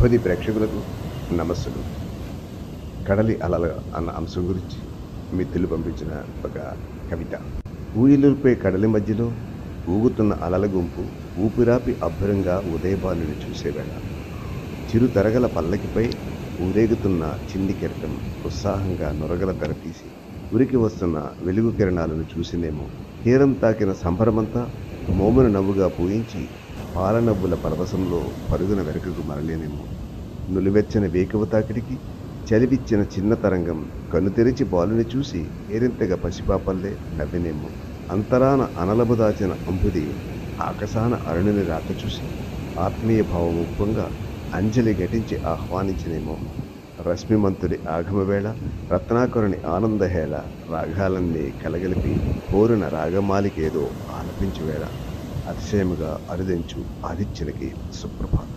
సింహపది ప్రేక్షకులకు నమస్సులు. కడలి అలల అన్న అంశం గురించి మిత్రులు పంపించిన ఒక కవిత. ఊయలుపై కడలి మధ్యలో ఊగుతున్న అలల గుంపు ఊపిరాపి అబ్బురంగా ఉదయభానుని చూసేవేళ, చిరు తరగల పల్లకిపై ఊరేగుతున్న చిన్ని కెరటం ఉత్సాహంగా నొరగల తెరతీసి ఉరికి వస్తున్న వెలుగు కిరణాలను చూసినేమో, తీరం తాకిన సంబరమంతా మోమున నవ్వుగా పూయించి పాలనవ్వుల పరవశంలో పరుగున వెనుకకు మరలేనేమో, నులివెచ్చని వేకువ తాకిడికి చలివిచ్చిన చిన్న తరంగం కన్ను తెరిచి బాలుని చూసి ఏరింతగా పసిపాపల్లే నవ్వినేమో, అంతరాన అనలము దాచిన అంబుది ఆకాశాన అరుణుని రాక చూసి ఆత్మీయ భావం ఉప్పొంగా అంజలి ఘటించి ఆహ్వానించినేమో, రశ్మిమంతుడి ఆగమవేళ రత్నాకరుని ఆనందహేళ రాగాలన్నీ కలగలిపి కోరిన రాగమాలికేదో ఆలపించువేళ, అతిశయముగా అరుదించు ఆదిత్యునికి సుప్రభాతం.